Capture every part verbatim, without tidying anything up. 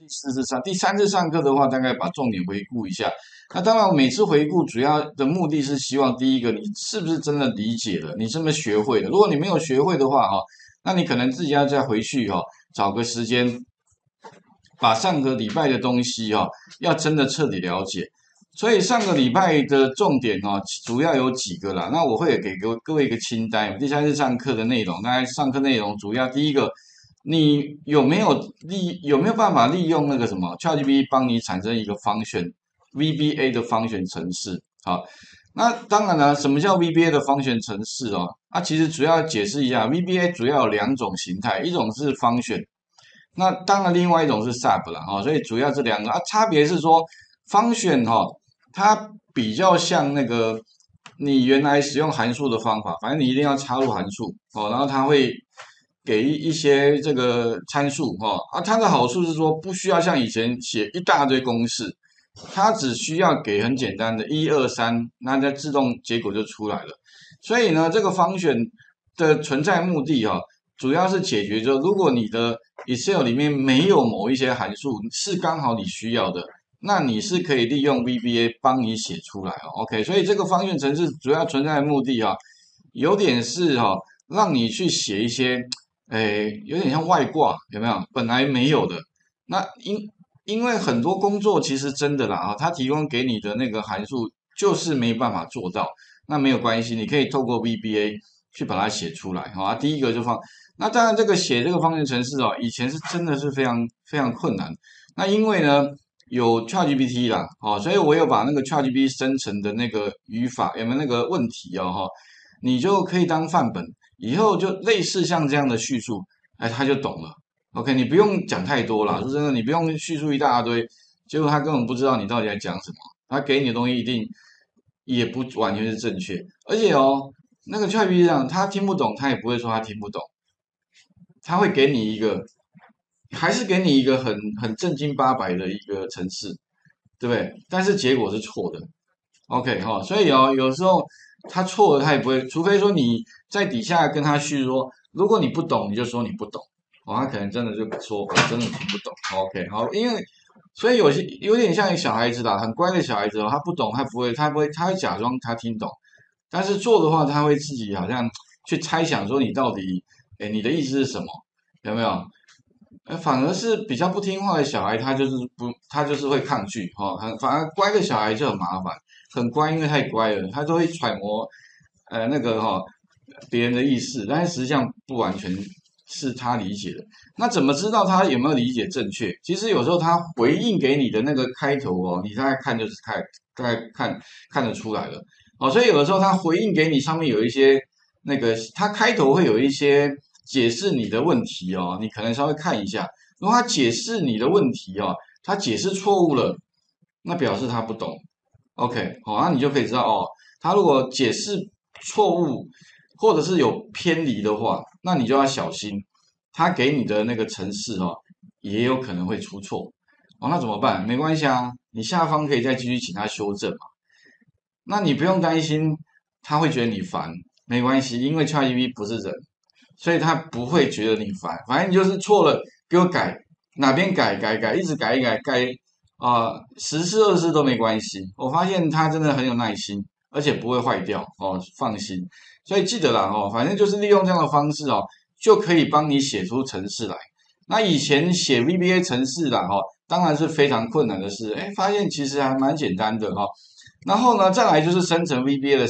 第四次上，第三次上课的话，大概把重点回顾一下。那当然，每次回顾主要的目的是希望第一个，你是不是真的理解了，你是不是学会了？如果你没有学会的话，哈，那你可能自己要再回去哈，找个时间，把上个礼拜的东西哈，要真的彻底了解。所以上个礼拜的重点哦，主要有几个啦。那我会给各各位一个清单。第三次上课的内容，大概上课内容主要第一个，你有没有利有没有办法利用那个什么 ChatGPT 帮你产生一个 function，V B A 的 function 程式？好，那当然了，什么叫 V B A 的 function 程式哦？啊，其实主要解释一下，V B A 主要有两种形态，一种是 function，那当然另外一种是 sub 啦，哈、哦，所以主要这两个啊，差别是说 function 哈、哦。它比较像那个你原来使用函数的方法，反正你一定要插入函数哦，然后它会给一一些这个参数哦啊，它的好处是说不需要像以前写一大堆公式，它只需要给很简单的一二三，那它自动结果就出来了。所以呢，这个方选的存在目的哈、哦，主要是解决就如果你的 Excel 里面没有某一些函数是刚好你需要的。那你是可以利用 V B A 帮你写出来哦 ，OK， 所以这个方选程式主要存在的目的啊，有点是哈、哦，让你去写一些，诶，有点像外挂，有没有？本来没有的，那因因为很多工作其实真的啦啊，它提供给你的那个函数就是没办法做到，那没有关系，你可以透过 V B A 去把它写出来，好啊，第一个就放，那当然这个写这个方选程式哦，以前是真的是非常非常困难，那因为呢。有 ChatGPT 啦，哦，所以我有把那个 ChatGPT 生成的那个语法有没有那个问题哦，哈，你就可以当范本，以后就类似像这样的叙述，哎，他就懂了。OK，你不用讲太多啦，说真的，你不用叙述一大堆，结果他根本不知道你到底在讲什么，他给你的东西一定也不完全是正确，而且哦，那个 ChatGPT 这样，他听不懂，他也不会说他听不懂，他会给你一个。还是给你一个很很正经八百的一个程式，对不对？但是结果是错的，OK 哈、哦，所以哦，有时候他错了，他也不会，除非说你在底下跟他叙说，如果你不懂，你就说你不懂，哦，他可能真的就说我真的听不懂，OK 好，因为所以有些有点像小孩子啦，很乖的小孩子哦，他不懂，他不会，他不会，他会假装他听懂，但是做的话，他会自己好像去猜想说你到底，哎，你的意思是什么？有没有？呃，反而是比较不听话的小孩，他就是不，他就是会抗拒哈、哦，很反而乖的小孩就很麻烦，很乖，因为太乖了，他都会揣摩呃那个哈、哦、别人的意思，但是实际上不完全是他理解的。那怎么知道他有没有理解正确？其实有时候他回应给你的那个开头哦，你大概看就是看大概看看得出来了哦，所以有的时候他回应给你上面有一些那个，他开头会有一些。解释你的问题哦，你可能稍微看一下，如果他解释你的问题哦，他解释错误了，那表示他不懂。OK，好，那你就可以知道哦，他如果解释错误或者是有偏离的话，那你就要小心，他给你的那个程式哦，也有可能会出错。哦，那怎么办？没关系啊，你下方可以再继续请他修正嘛。那你不用担心他会觉得你烦，没关系，因为 ChatGPT 不是人。所以他不会觉得你烦，反正你就是错了，给我改，哪边改改改，一直改一改改啊、呃，十次二次都没关系。我发现他真的很有耐心，而且不会坏掉哦，放心。所以记得啦哦，反正就是利用这样的方式哦，就可以帮你写出程式来。那以前写 V B A 程式啦哈、哦，当然是非常困难的事，哎，发现其实还蛮简单的哈、哦。然后呢，再来就是生成 V B A 的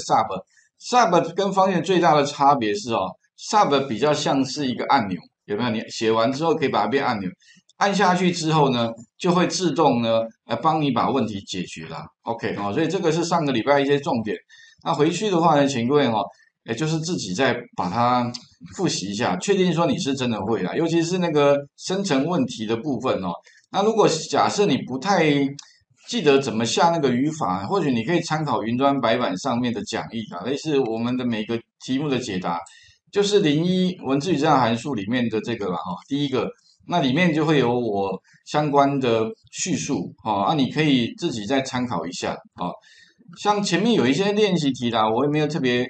sub，sub 跟方言最大的差别是哦。Sub 比较像是一个按钮，有没有？你写完之后可以把它变按钮，按下去之后呢，就会自动呢，来帮你把问题解决啦。OK 哦，所以这个是上个礼拜一些重点。那回去的话呢，请各位哦，也就是自己再把它复习一下，确定说你是真的会啦，尤其是那个生成问题的部分哦。那如果假设你不太记得怎么下那个语法，或许你可以参考云端白板上面的讲义啊，类似我们的每个题目的解答。就是零一文字语这样函数里面的这个啦哈，第一个，那里面就会有我相关的叙述哈，啊，你可以自己再参考一下啊。像前面有一些练习题啦，我也没有特别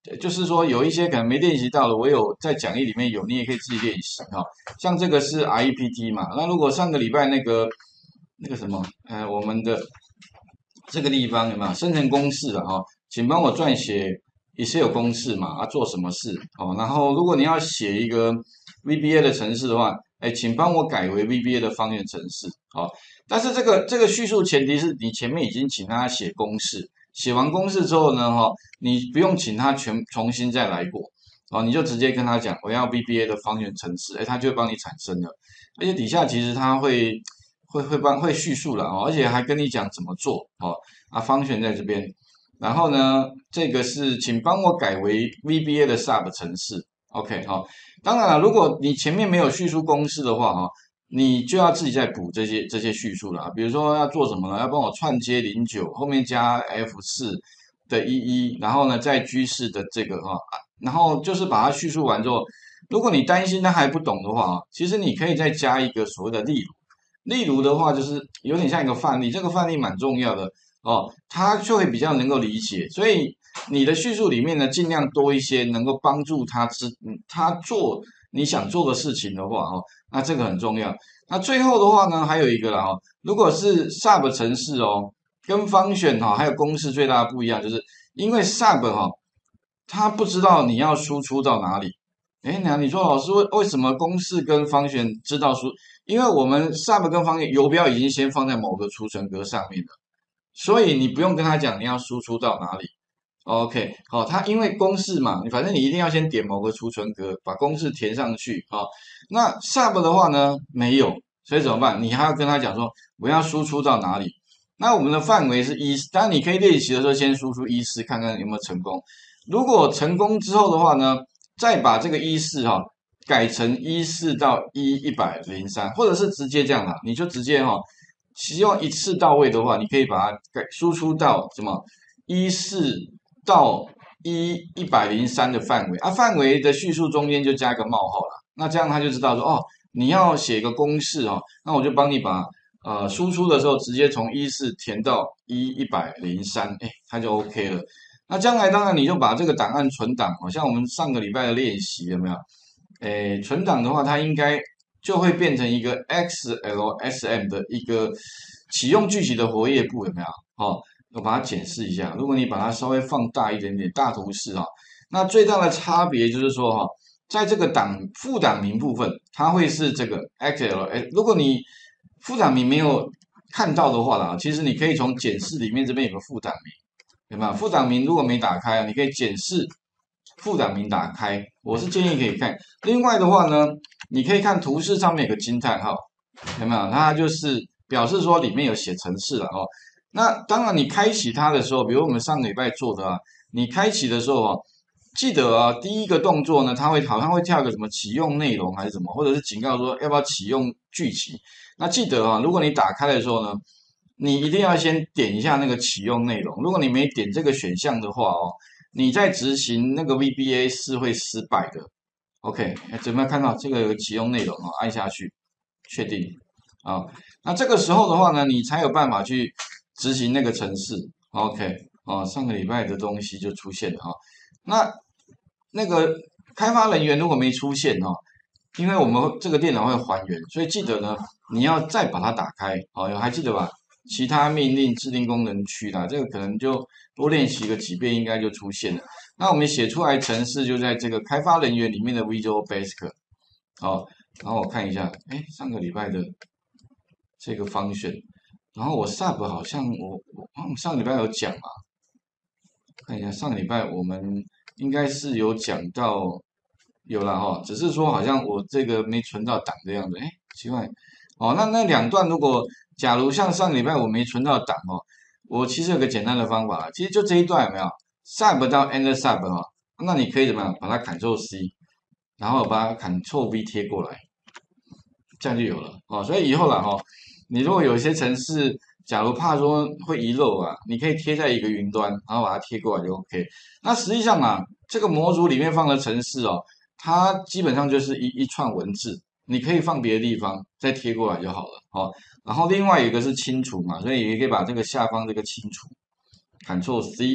就是说有一些可能没练习到的，我有在讲义里面有，你也可以自己练习哈。像这个是 R E P T 嘛，那如果上个礼拜那个那个什么，呃，我们的这个地方有没有生成公式啊？哈，请帮我撰写 Excel 公式嘛，啊，做什么事？哦，然后如果你要写一个 V B A 的程式的话，哎，请帮我改为 V B A 的方圆程式。好，但是这个这个叙述前提是你前面已经请他写公式，写完公式之后呢，哈，你不用请他全重新再来过，哦，你就直接跟他讲我要 V B A 的方圆程式，哎，他就会帮你产生了，而且底下其实他会会会帮会叙述了哦，而且还跟你讲怎么做哦，啊，方选在这边，然后呢，这个是请帮我改为 V B A 的 sub 程式 ，OK 好，当然了，如果你前面没有叙述公式的话哈，你就要自己再补这些这些叙述了，比如说要做什么呢？要帮我串接零九后面加 F 四的一一，然后呢再 G 四的这个哈，然后就是把它叙述完之后，如果你担心他还不懂的话啊，其实你可以再加一个所谓的例如。例如的话，就是有点像一个范例，这个范例蛮重要的哦，他就会比较能够理解。所以你的叙述里面呢，尽量多一些能够帮助他知，他做你想做的事情的话，哦，那这个很重要。那最后的话呢，还有一个啦，哦，如果是 sub 程式哦，跟 function 哈，还有公式最大的不一样，就是因为 sub 哈，他不知道你要输出到哪里。哎，那你说老师为为什么公式跟方选知道输？因为我们 sub 跟方选游标已经先放在某个储存格上面了，所以你不用跟他讲你要输出到哪里。OK，好，它因为公式嘛，反正你一定要先点某个储存格，把公式填上去。好，那 sub 的话呢，没有，所以怎么办？你还要跟他讲说我要输出到哪里。那我们的范围是一，当然你可以练习的时候先输出一四，看看有没有成功。如果成功之后的话呢，再把这个一四哈改成一四到一一百零三，或者是直接这样啦，你就直接哈，希望一次到位的话，你可以把它改输出到什么一四到一一百零三的范围啊，范围的叙述中间就加一个冒号了，那这样他就知道说哦，你要写个公式哦，那我就帮你把呃输出的时候直接从一四填到一一百零三，哎，它就 OK 了。那将来当然你就把这个档案存档，好像我们上个礼拜的练习有没有？诶，存档的话，它应该就会变成一个 X L S M 的一个启用具体的活页簿，有没有？哦，我把它检视一下。如果你把它稍微放大一点点，大图示哈，那最大的差别就是说哈，在这个档副档名部分，它会是这个 X L S。如果你副档名没有看到的话啦，其实你可以从检视里面这边有个副档名。有没有副档名如果没打开啊，你可以检视副档名打开，我是建议可以看。另外的话呢，你可以看图示上面有个惊叹号，有没有？它就是表示说里面有写程式了哦。那当然你开启它的时候，比如我们上个礼拜做的啊，你开启的时候啊，记得啊，第一个动作呢，它会好像会跳个什么启用内容还是什么，或者是警告说要不要启用剧情。那记得啊，如果你打开的时候呢，你一定要先点一下那个启用内容。如果你没点这个选项的话哦，你在执行那个 V B A 是会失败的。OK，怎么样看到这个有个启用内容哦？按下去，确定啊。那这个时候的话呢，你才有办法去执行那个程式。OK，啊，上个礼拜的东西就出现了哈。那那个开发人员如果没出现哈，因为我们这个电脑会还原，所以记得呢，你要再把它打开。好，还记得吧？其他命令制定功能区啦，这个可能就多练习个几遍，应该就出现了。那我们写出来程式就在这个开发人员里面的 Visual Basic。好，然后我看一下，哎，上个礼拜的这个方选，然后我 Sub 好像我我上个礼拜有讲嘛，看一下上个礼拜我们应该是有讲到有了哈，只是说好像我这个没存到档的样子，哎，奇怪。哦，那那两段如果假如像上个礼拜我没存到档哦，我其实有个简单的方法，其实就这一段有没有 sub 到 end sub 哈、哦，那你可以怎么样把它 Ctrl C， 然后把它 Ctrl V 贴过来，这样就有了哦。所以以后啦哈、哦，你如果有一些程式，假如怕说会遗漏啊，你可以贴在一个云端，然后把它贴过来就 OK。那实际上啊，这个模组里面放的程式哦，它基本上就是一一串文字。你可以放别的地方再贴过来就好了，好、哦。然后另外一个是清除嘛，所以也可以把这个下方这个清除 ，Ctrl C，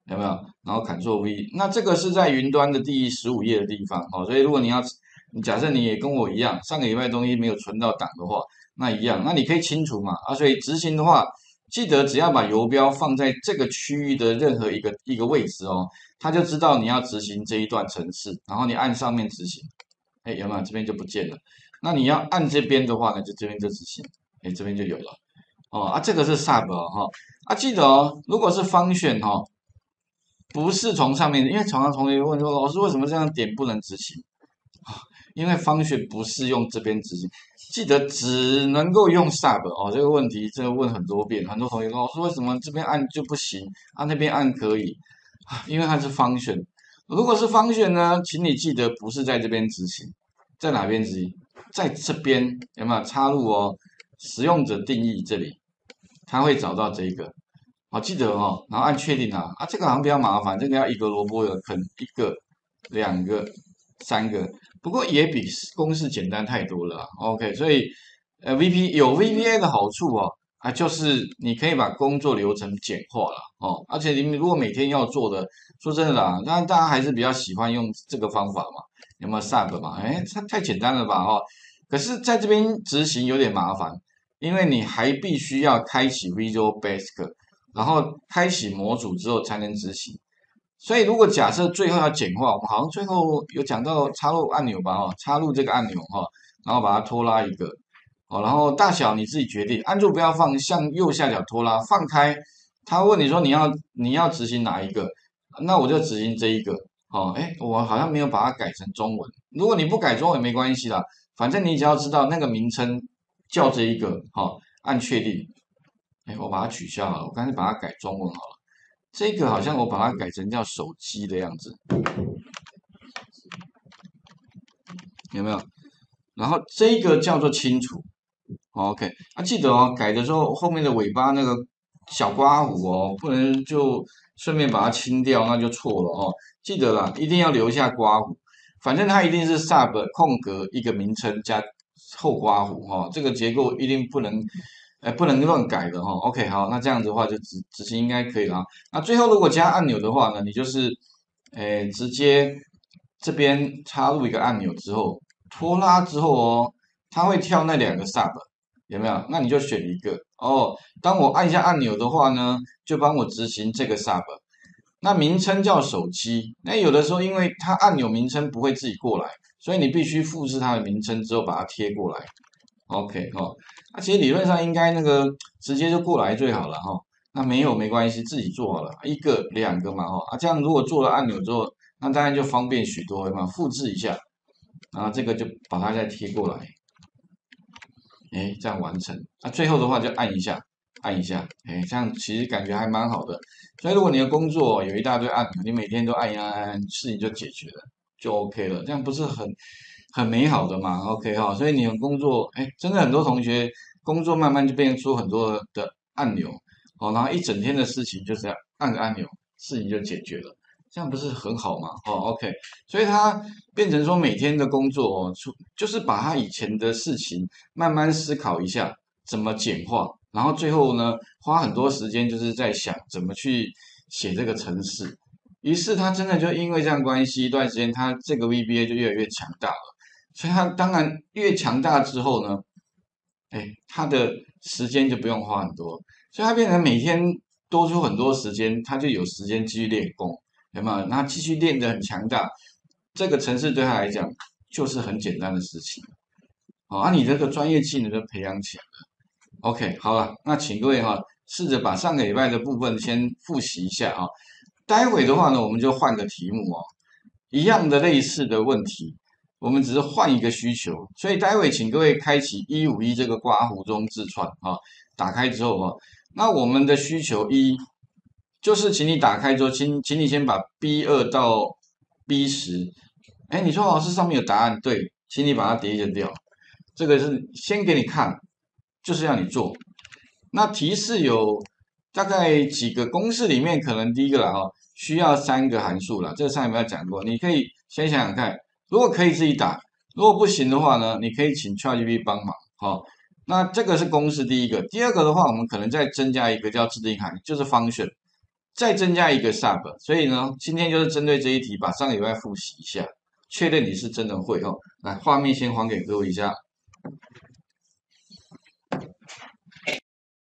有没有？然后 Ctrl V，那这个是在云端的第十五页的地方哦。所以如果你要，假设你也跟我一样，上个礼拜的东西没有存到档的话，那一样，那你可以清除嘛啊。所以执行的话，记得只要把游标放在这个区域的任何一个一个位置哦，它就知道你要执行这一段程式，然后你按上面执行，哎，有没有？这边就不见了。那你要按这边的话呢，就这边就执行，哎，这边就有了。哦啊，这个是 sub 哦哈、哦、啊，记得哦，如果是方选哈、哦，不是从上面，因为常常同学问说，老师为什么这样点不能执行啊？因为方选不是用这边执行，记得只能够用 sub 哦。这个问题这个问很多遍，很多同学说，老师为什么这边按就不行，啊那边按可以啊？因为它是方选。如果是方选呢，请你记得不是在这边执行，在哪边执行？在这边有没有插入哦？使用者定义这里，它会找到这个。好，记得哦，然后按确定啊，啊，这个好像比较麻烦，这个要一个萝卜一个坑，一个、两个、三个，不过也比公式简单太多了啊。OK，所以呃，V P 有 V P A 的好处哦，啊，就是你可以把工作流程简化了哦，而且你们如果每天要做的，说真的啦，当然大家还是比较喜欢用这个方法嘛，有没有 sub 嘛？哎，它太简单了吧哦，可是在这边执行有点麻烦，因为你还必须要开启 Visual Basic。然后开启模组之后才能执行。所以如果假设最后要简化，我们好像最后有讲到插入按钮吧，哈，插入这个按钮哈，然后把它拖拉一个，哦，然后大小你自己决定，按住不要放，向右下角拖拉，放开。他问你说你要你要执行哪一个，那我就执行这一个，哦，哎，我好像没有把它改成中文。如果你不改中文没关系啦，反正你只要知道那个名称叫这一个，好，按确定。哎，我把它取消了，我干脆把它改中文好了。这个好像我把它改成叫手机的样子，有没有？然后这个叫做清楚，OK。啊，记得哦，改的时候后面的尾巴那个小刮胡哦，不能就顺便把它清掉，那就错了哦。记得啦，一定要留下刮胡，反正它一定是 sub 空格一个名称加后刮胡哈，这个结构一定不能。哎，不能乱改的哈。OK，好，那这样子的话就执执行应该可以了。那最后如果加按钮的话呢，你就是，哎，直接这边插入一个按钮之后，拖拉之后哦，它会跳那两个 sub，有没有？那你就选一个哦。当我按下按钮的话呢，就帮我执行这个 sub。那名称叫手机，那有的时候因为它按钮名称不会自己过来，所以你必须复制它的名称之后把它贴过来。OK 哦，那其实理论上应该那个直接就过来最好了哈、哦。那没有没关系，自己做好了，一个两个嘛哈、哦、啊，这样如果做了按钮之后，那当然就方便许多嘛，复制一下，然后这个就把它再贴过来，哎，这样完成。那、啊、最后的话就按一下，按一下，哎，这样其实感觉还蛮好的。所以如果你的工作有一大堆按钮，你每天都按一按按，事情就解决了，就 OK 了，这样不是很很美好的嘛？OK 哈，所以你的工作，哎，真的很多同学工作慢慢就变出很多的按钮，哦，然后一整天的事情就是要按个按钮，事情就解决了，这样不是很好吗？哦，OK，所以他变成说每天的工作哦，出就是把他以前的事情慢慢思考一下，怎么简化，然后最后呢，花很多时间就是在想怎么去写这个程式。于是他真的就因为这样关系，一段时间他这个 V B A 就越来越强大了。所以他当然越强大之后呢，哎，他的时间就不用花很多，所以他变成每天多出很多时间，他就有时间继续练功，有没有？那继续练得很强大，这个城市对他来讲就是很简单的事情。好，啊，你这个专业技能就培养起来了。OK，好了，那请各位哈、试着把上个礼拜的部分先复习一下啊。待会的话呢，我们就换个题目哦，一样的类似的问题。我们只是换一个需求，所以待会请各位开启一五一这个刮胡中自串啊，打开之后啊，那我们的需求一就是请你打开之后，请请你先把 B 二到 B 十，哎，你说老师上面有答案，对，请你把它叠减掉，这个是先给你看，就是要你做。那提示有大概几个公式里面，可能第一个啦哈，需要三个函数啦，这个上面没有讲过，你可以先想想看。如果可以自己打，如果不行的话呢，你可以请 ChatGPT 帮忙。好，那这个是公式第一个。第二个的话，我们可能再增加一个叫自定函，就是 function。 再增加一个 sub。所以呢，今天就是针对这一题，把上个礼拜复习一下，确认你是真的会哦。来，画面先还给各位一下。